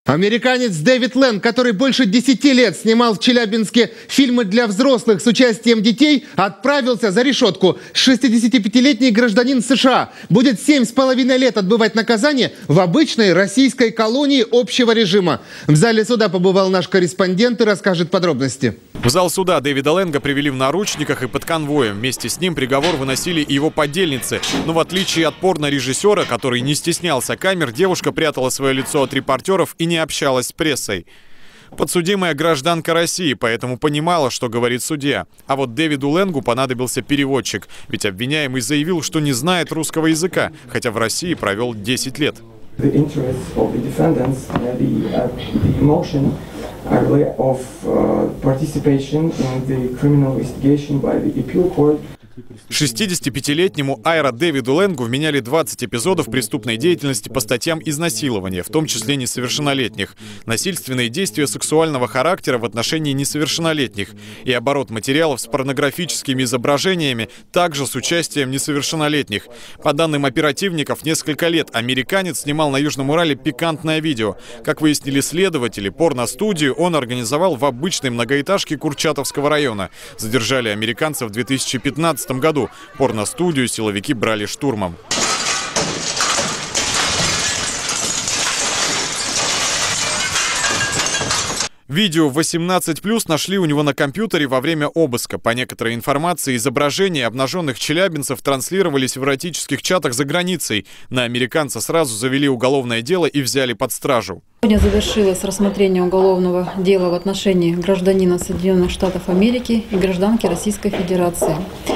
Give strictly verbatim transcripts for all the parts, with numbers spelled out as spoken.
Американец Дэвид Лэнг, который больше десяти лет снимал в Челябинске фильмы для взрослых с участием детей, отправился за решетку. шестидесятипятилетний гражданин США будет семь с половиной лет отбывать наказание в обычной российской колонии общего режима. В зале суда побывал наш корреспондент и расскажет подробности. В зал суда Дэвида Лэнга привели в наручниках и под конвоем. Вместе с ним приговор выносили и его подельницы. Но в отличие от порно-режиссера, который не стеснялся камер, девушка прятала свое лицо от репортеров и не общалась с прессой. Подсудимая гражданка России, поэтому понимала, что говорит судья. А вот Дэвиду Лэнгу понадобился переводчик, ведь обвиняемый заявил, что не знает русского языка, хотя в России провел десять лет. шестидесятипятилетнему Айра Дэвиду Лэнгу вменяли двадцать эпизодов преступной деятельности по статьям изнасилования, в том числе несовершеннолетних, насильственные действия сексуального характера в отношении несовершеннолетних и оборот материалов с порнографическими изображениями, также с участием несовершеннолетних. По данным оперативников, несколько лет американец снимал на Южном Урале пикантное видео. Как выяснили следователи, порно-студию он организовал в обычной многоэтажке Курчатовского района. Задержали американца в две тысячи пятнадцатом году. Порно-студию силовики брали штурмом. Видео восемнадцать плюс нашли у него на компьютере во время обыска. По некоторой информации, изображения обнаженных челябинцев транслировались в эротических чатах за границей. На американца сразу завели уголовное дело и взяли под стражу. Сегодня завершилось рассмотрение уголовного дела в отношении гражданина Соединенных Штатов Америки и гражданки Российской Федерации.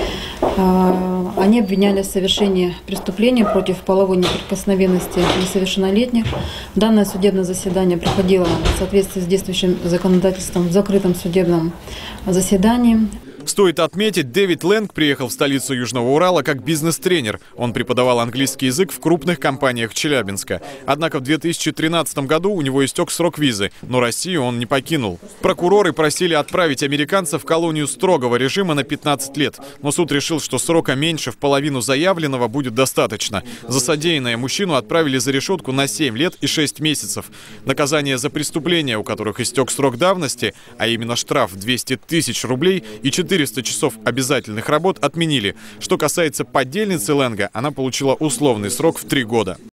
Они обвинялись в совершении преступления против половой неприкосновенности несовершеннолетних. Данное судебное заседание проходило в соответствии с действующим законодательством в закрытом судебном заседании. Стоит отметить, Дэвид Лэнг приехал в столицу Южного Урала как бизнес-тренер. Он преподавал английский язык в крупных компаниях Челябинска. Однако в две тысячи тринадцатом году у него истек срок визы, но Россию он не покинул. Прокуроры просили отправить американца в колонию строгого режима на пятнадцать лет. Но суд решил, что срока меньше в половину заявленного будет достаточно. За содеянное мужчину отправили за решетку на семь лет и шесть месяцев. Наказание за преступления, у которых истек срок давности, а именно штраф двести тысяч рублей и четыреста часов обязательных работ, отменили. Что касается подельницы Лэнга, она получила условный срок в три года.